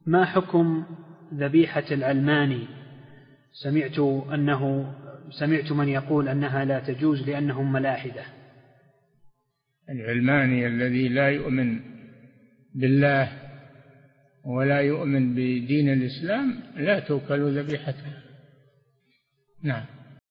ما حكم ذبيحة العلماني؟ سمعت من يقول أنها لا تجوز لأنهم ملاحدة. العلماني الذي لا يؤمن بالله ولا يؤمن بدين الإسلام لا توكل ذبيحته. نعم.